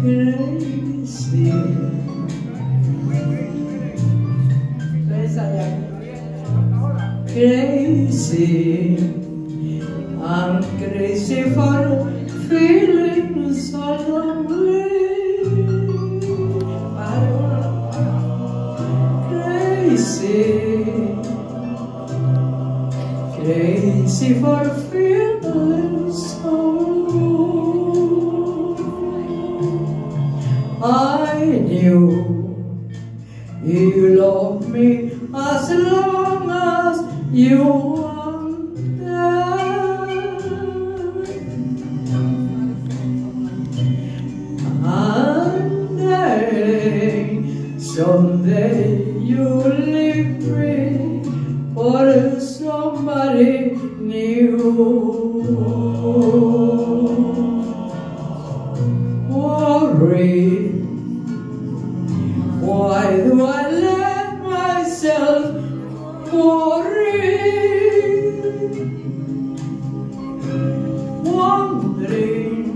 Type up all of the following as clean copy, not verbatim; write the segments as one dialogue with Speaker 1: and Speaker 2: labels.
Speaker 1: crazy. Crazy, I'm crazy for feeling so lonely. Crazy, crazy for feeling so lonely. I knew you loved me as long as you wanted. And then someday you'll leave me for somebody new. Worry, why do I let myself worry? Wondering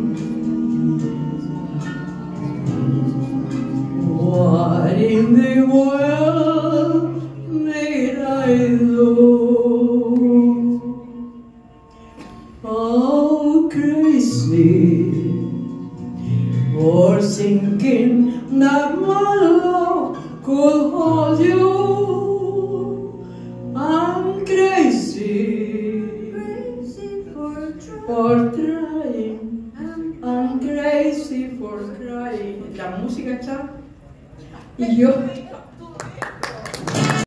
Speaker 1: what in the world did I do? Oh, crazy for thinking that my love could hold you. I'm crazy for trying. I'm crazy for crying. La música está y yo